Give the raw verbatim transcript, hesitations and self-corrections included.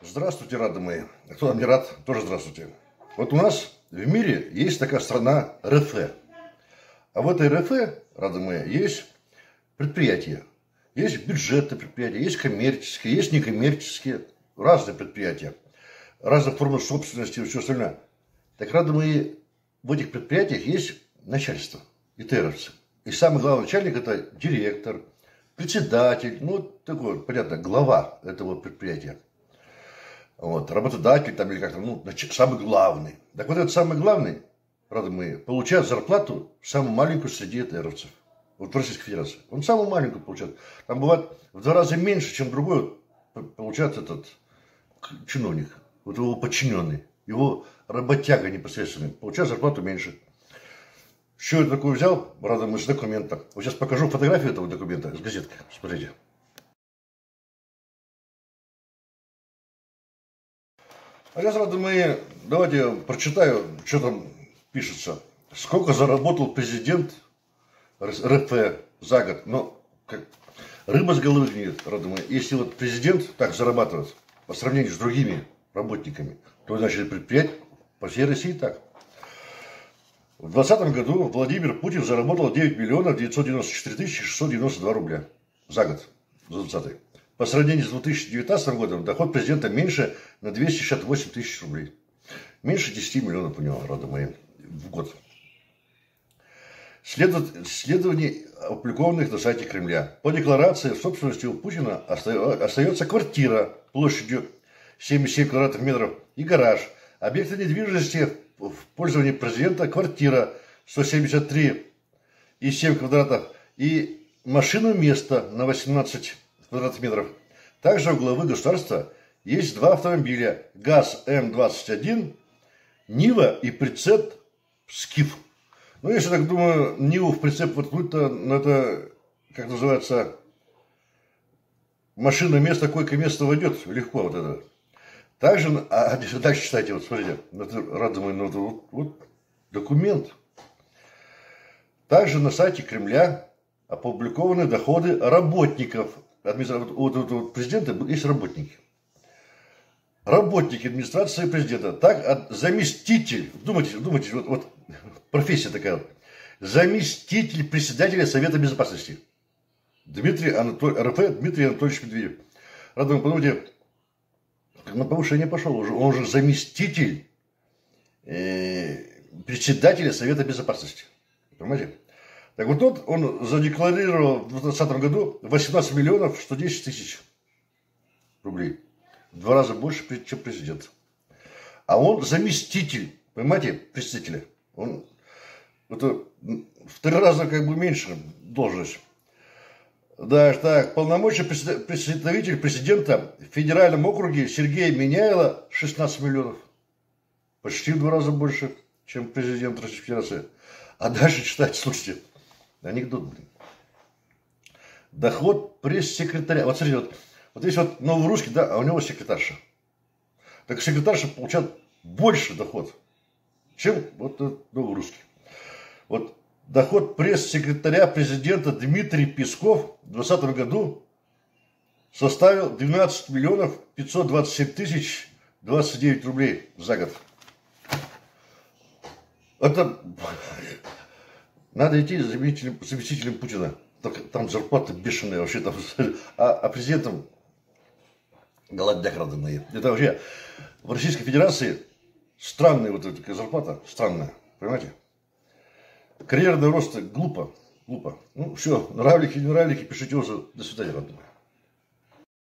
Здравствуйте, рады мои. А кто нам не рад, тоже здравствуйте. Вот у нас в мире есть такая страна РФ. А в этой РФ, рады мои, есть предприятия. Есть бюджетные предприятия, есть коммерческие, есть некоммерческие. Разные предприятия. Разных форм собственности и все остальное. Так, рады мои, в этих предприятиях есть начальство, ИТРовцы. И самый главный начальник – это директор, председатель, ну, такой, понятно, глава этого предприятия. Вот, работодатель там или как-то, ну, самый главный. Так вот этот самый главный, правда, мы получает зарплату самую маленькую среди ИТРовцев. Вот в Российской Федерации. Он самую маленькую получает. Там бывает в два раза меньше, чем другой получает этот чиновник. Вот его подчиненный. Его работяга непосредственно. Получает зарплату меньше. Что я такое взял? Рада мы с документа. Вот сейчас покажу фотографию этого документа с газеткой. Смотрите. А сейчас, рады мои, давайте я прочитаю, что там пишется. Сколько заработал президент РФ за год? Ну, как рыба с головы гниет, рады мои. Если вот президент так зарабатывает по сравнению с другими работниками, то значит предприятие по всей России так. В двадцатом году Владимир Путин заработал девять миллионов девятьсот девяносто четыре тысячи шестьсот девяносто два рубля за год. За двадцатый. По сравнению с две тысячи девятнадцатым годом доход президента меньше на двести шестьдесят восемь тысяч рублей. Меньше десяти миллионов у него, рады мои, в год. Исследований, опубликованных на сайте Кремля. По декларации в собственности у Путина остается квартира площадью семьдесят семь квадратных метров и гараж. Объекты недвижимости в пользовании президента квартира сто семьдесят три и семь квадратов и машину место на восемнадцать квадратных метров. Также у главы государства есть два автомобиля ГАЗ М двадцать один, Нива и прицеп Скиф. Ну, если так думаю, Ниву в прицеп воткнуть-то, ну, это, как называется, машина место, койко-место войдет легко вот это. Также, а дальше читайте, вот смотрите, это, рады мои, ну, вот, вот документ. Также на сайте Кремля опубликованы доходы работников. У президента есть работники. Работники администрации президента. Так, заместитель, думайте, думайте, вот, вот профессия такая вот. Заместитель председателя Совета Безопасности. Дмитрий Анатоль... РФ Дмитрий Анатольевич Медведев. Рада, подумайте, на повышение пошел уже. Он же заместитель э, председателя Совета Безопасности. Понимаете? Так вот тот, он задекларировал в двадцатом году восемнадцать миллионов сто десять тысяч рублей. В два раза больше, чем президент. А он заместитель, понимаете, председателя. Он это в три раза как бы меньше должность. Да, так, полномочия представитель президента в федеральном округе Сергея Миняйла шестнадцать миллионов. Почти в два раза больше, чем президент Российской Федерации. А дальше читать, слушайте. Анекдот, блин. Доход пресс-секретаря. Вот смотрите, вот, вот здесь вот новый русский, да, а у него секретарша. Так секретарша получает больше доход, чем вот новый русский. Вот доход пресс-секретаря президента Дмитрий Песков в двадцатом году составил двенадцать миллионов пятьсот двадцать семь тысяч двадцать девять рублей за год. Это... Надо идти за заместителем, заместителем Путина. Там зарплата бешеная вообще. Там, а, а президентом голодяк, рады мои. Это вообще в Российской Федерации странная вот эта зарплата. Странная. Понимаете? Карьерный рост глупо. Глупо. Ну все, нравлики, не нравлики, пишите отзывы. До свидания, родные.